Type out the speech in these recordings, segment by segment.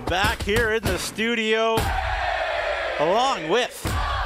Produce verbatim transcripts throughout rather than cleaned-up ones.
back here in the studio, along with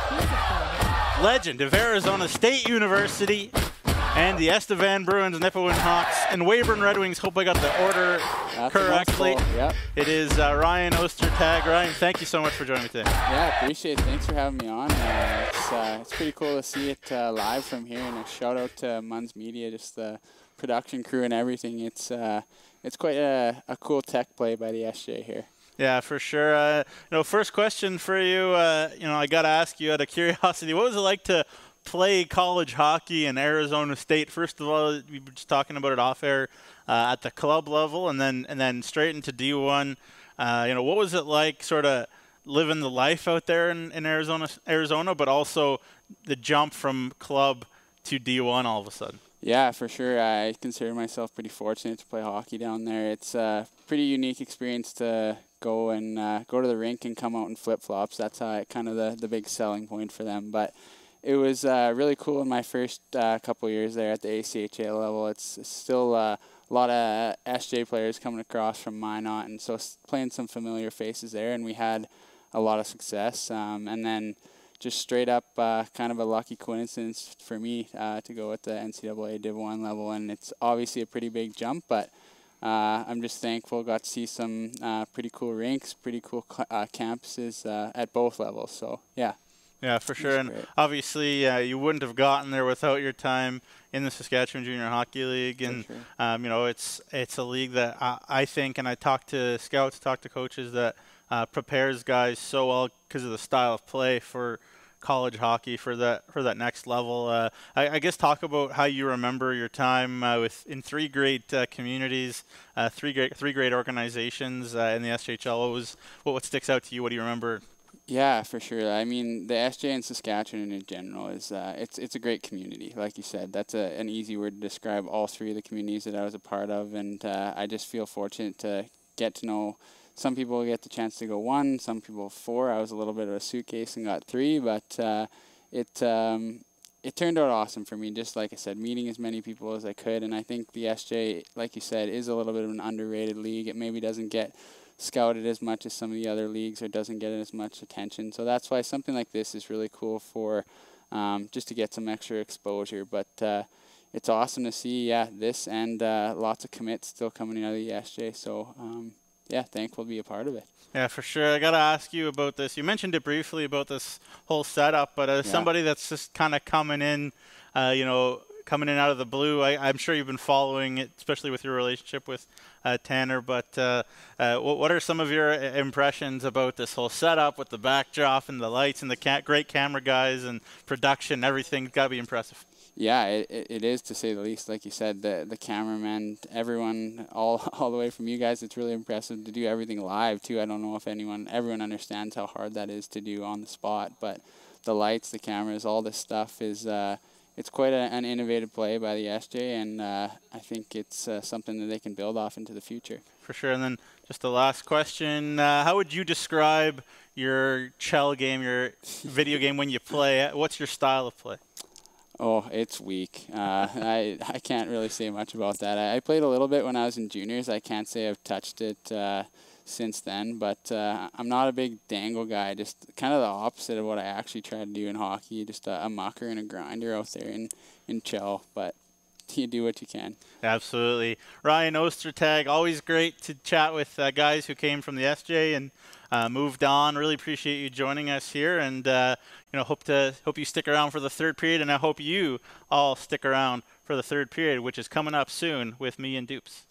legend of Arizona State University and the Estevan Bruins, Nipawin Hawks, and Weyburn Red Wings. Hope I got the order That's correctly. Yep. It is uh, Ryan Ostertag. Ryan, thank you so much for joining me today. Yeah, appreciate it. Thanks for having me on. Uh, it's, uh, it's pretty cool to see it uh, live from here, and a shout out to Munns Media, just the production crew and everything. It's uh, it's quite a, a cool tech play by the S J here. Yeah, for sure. Uh, you know, first question for you. Uh, you know, I got to ask you out of curiosity, what was it like to play college hockey in Arizona State? First of all, we were just talking about it off air uh, at the club level, and then and then straight into D one. Uh, you know, what was it like, sort of living the life out there in, in Arizona, Arizona, but also the jump from club to D one all of a sudden? Yeah, for sure. I consider myself pretty fortunate to play hockey down there. It's a pretty unique experience to go and uh, go to the rink and come out in flip-flops. That's uh, kind of the, the big selling point for them. But it was uh, really cool in my first uh, couple of years there at the A C H A level. It's still uh, a lot of S J players coming across from Minot, and so playing some familiar faces there, and we had a lot of success. Um, and then just straight up uh, kind of a lucky coincidence for me uh, to go at the N C double A Div one level, and it's obviously a pretty big jump, but uh, I'm just thankful. Got to see some uh, pretty cool rinks, pretty cool uh, campuses uh, at both levels, so yeah. Yeah, for sure. And great. obviously, uh, you wouldn't have gotten there without your time in the Saskatchewan Junior Hockey League. And, sure. um, you know, it's it's a league that I, I think, and I talk to scouts, talk to coaches, that uh, prepares guys so well because of the style of play for college hockey for that for that next level. Uh, I, I guess talk about how you remember your time uh, with in three great uh, communities, uh, three great three great organizations uh, in the S J H L. What was what, what sticks out to you? What do you remember? Yeah, for sure. I mean, the S J in Saskatchewan in general is uh, it's it's a great community. Like you said, that's a, an easy word to describe all three of the communities that I was a part of, and uh, I just feel fortunate to get to know. Some people get the chance to go one, some people four. I was a little bit of a suitcase and got three, but uh, it um, it turned out awesome for me. Just like I said, meeting as many people as I could, and I think the S J, like you said, is a little bit of an underrated league. It maybe doesn't get scouted as much as some of the other leagues, or doesn't get as much attention. So that's why something like this is really cool for um, just to get some extra exposure. But uh, it's awesome to see, yeah, this and uh, lots of commits still coming out of the S J. So um, yeah, thankful to be a part of it. Yeah, for sure. I got to ask you about this. You mentioned it briefly about this whole setup, but as yeah. somebody that's just kind of coming in, uh, you know, coming in out of the blue, I, I'm sure you've been following it, especially with your relationship with uh, Tanner. But uh, uh, what, what are some of your impressions about this whole setup with the backdrop and the lights and the ca great camera guys and production? Everything's got to be impressive. Yeah, it, it is, to say the least. Like you said, the the cameramen, everyone, all all the way from you guys, it's really impressive to do everything live too. I don't know if anyone, everyone understands how hard that is to do on the spot, but the lights, the cameras, all this stuff is, uh, it's quite a, an innovative play by the S J, and uh, I think it's uh, something that they can build off into the future. For sure. And then just the last question, uh, how would you describe your Chell game, your video game when you play? What's your style of play? Oh, it's weak. Uh, I I can't really say much about that. I, I played a little bit when I was in juniors. I can't say I've touched it uh, since then, but uh, I'm not a big dangle guy. Just kind of the opposite of what I actually try to do in hockey. Just a, a mucker and a grinder out there in in Chell, but you do what you can. Absolutely. Ryan Ostertag, always great to chat with uh, guys who came from the S J and uh, moved on. Really appreciate you joining us here, and uh, you know, hope to hope you stick around for the third period, and I hope you all stick around for the third period, which is coming up soon with me and Dupes.